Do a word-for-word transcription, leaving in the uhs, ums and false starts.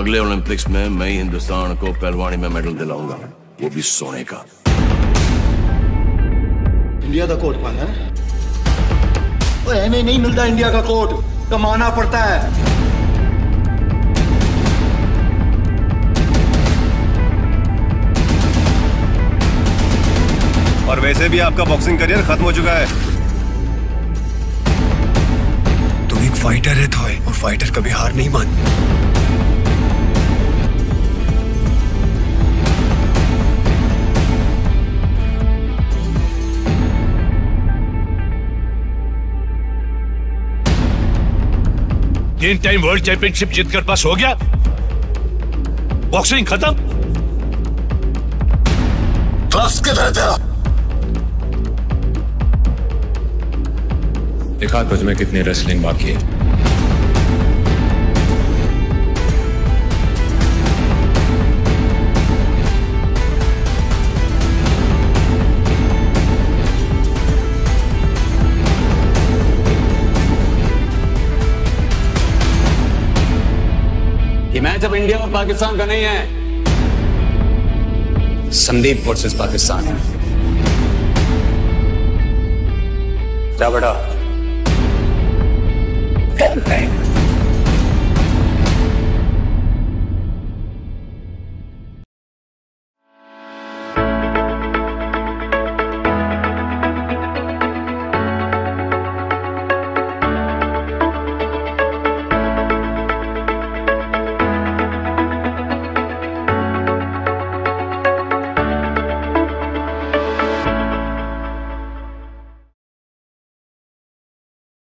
अगले ओलंपिक्स में मैं ही हिंदुस्तान को पहलवानी में मेडल दिलाऊंगा, वो भी सोने का। इंडिया का कोट पाना है? ओए हमें नहीं मिलता इंडिया का कोट, कमाना पड़ता है। और वैसे भी आपका बॉक्सिंग करियर खत्म हो चुका है। तुम एक फाइटर है थॉय, और फाइटर कभी हार नहीं मानती। तीन टाइम वर्ल्ड चैंपियनशिप जीतकर पास हो गया, बॉक्सिंग खत्म। क्लास किधर तेरा? दिखा तुझमें कितनी रेसलिंग बाकी है। ये मैच अब इंडिया और पाकिस्तान का नहीं है, संदीप वर्सेस पाकिस्तान है। जा बेटा।